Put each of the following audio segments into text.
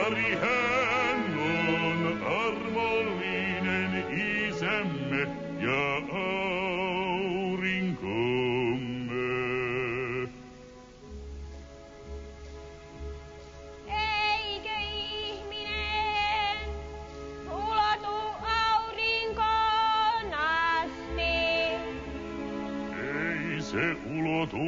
keisari hän on, armollinen isämme ja aurinkomme. Eikö ihminen ulotu aurinkoon asti? Ei se ulotu.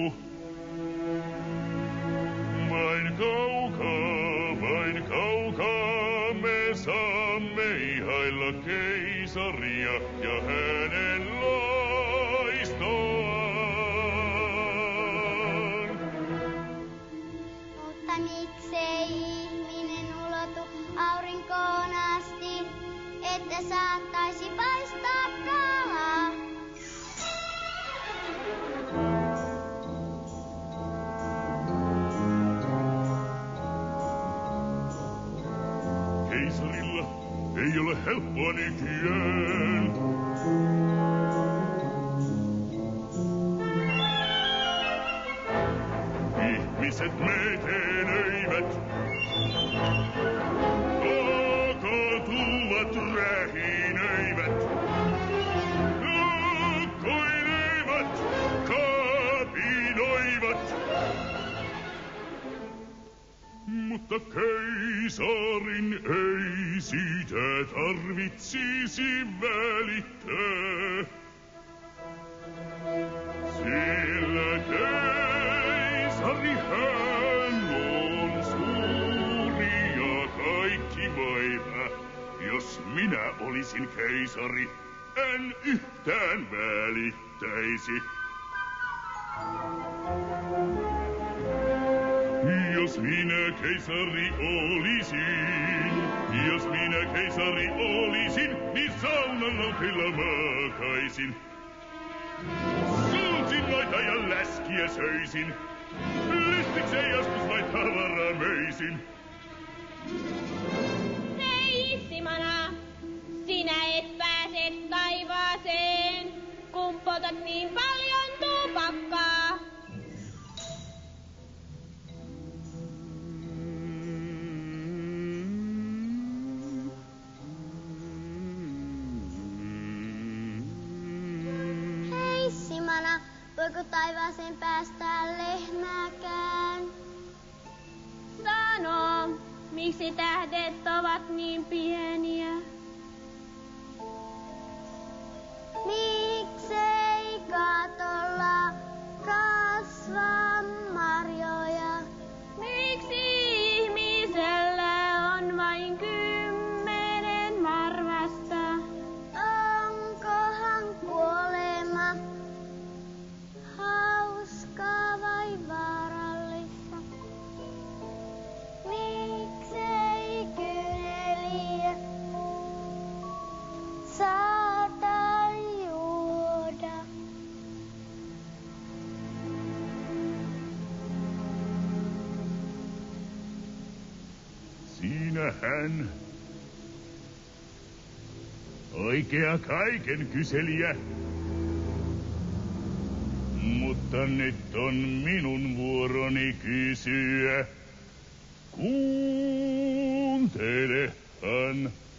Vain kaukaa me saamme ihailla keisaria ja hänen loistoaan. Mutta miksei ihminen ulotu aurinkoon asti, että saattaisi paistaa kalaa? Keisarilla ei ole helppoa nykyään. Ihmiset metelöivät, kakatuvat rähinöivät, koinevat, kapinoivat. Mutta keisarin ei siitä tarvitsisi välittää. Sillä keisari hän on suuri ja kaikki voiva. Jos minä olisin keisari, en yhtään välittäisi. Jos minä keisari olisin, niin saunalla kyllä makaisin. Sultin noita ja läskiä söisin, lystikseen joskus vain tavaraa möisin. Seissimana, sinä et pääse taivaaseen, kun poltat niin paljon tupakkaa. Voiko taivaaseen päästää lehmääkään? Sano, miksi tähdet ovat niin pieniä? Miksei katolla kasva marjoja? Miksi ihmisellä on vain 10 varvasta? Onkohan kuolema hauskaa vai vaarallista? Miksei kyyneliä saata juoda? Siinähän oikea kaiken kyselijä. Mutta nyt on minun vuoroni kysyä. Kuuntelehan.